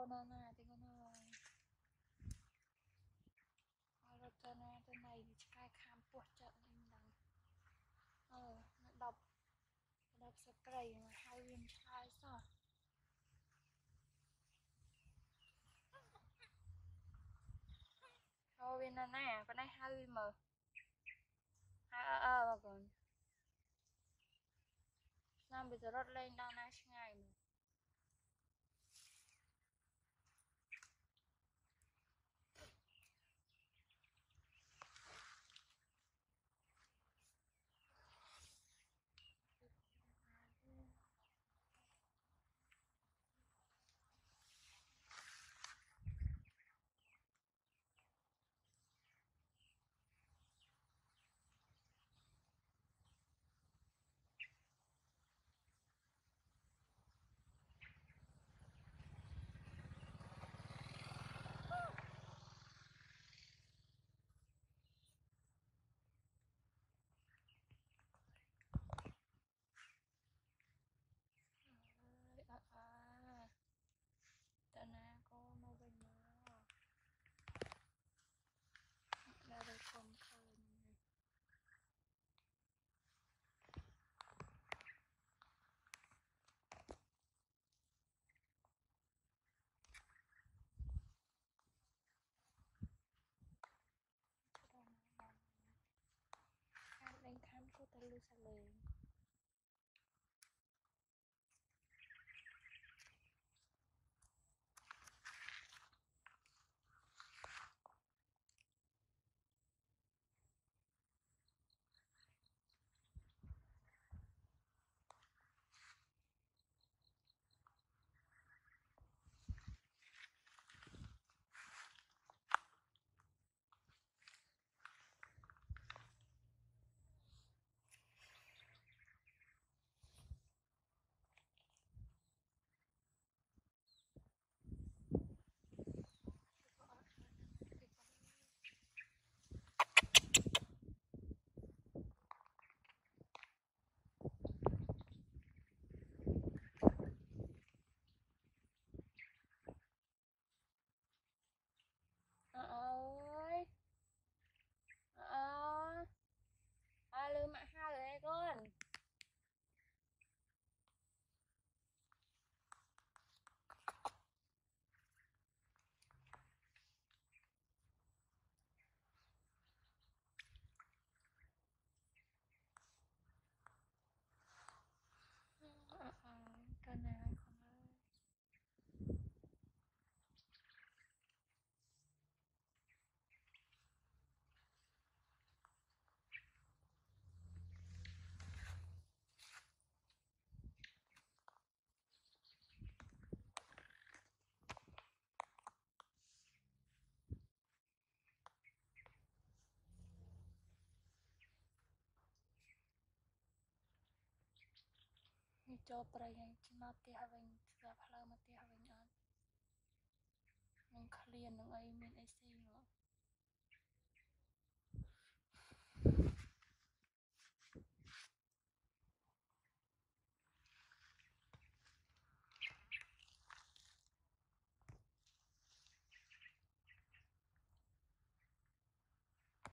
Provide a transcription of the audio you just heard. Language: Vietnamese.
cô nó nè thì con ơi rồi tên này cái khám buộc trận anh đằng nó đọc spray mà hai viên chai sao thôi viên này nè con này hai viên mà hai mà còn sao bây giờ rót lên đang nãy ngày mà tên này cô nó bên nó đây là con khơi này đánh khám cô ta lưu xa lên ơi lưu mạng hai rồi đây con cái này con ơi cho praying mà tia having gặp lâu mà tia having on mình clean nó ấy mình ấy xí nữa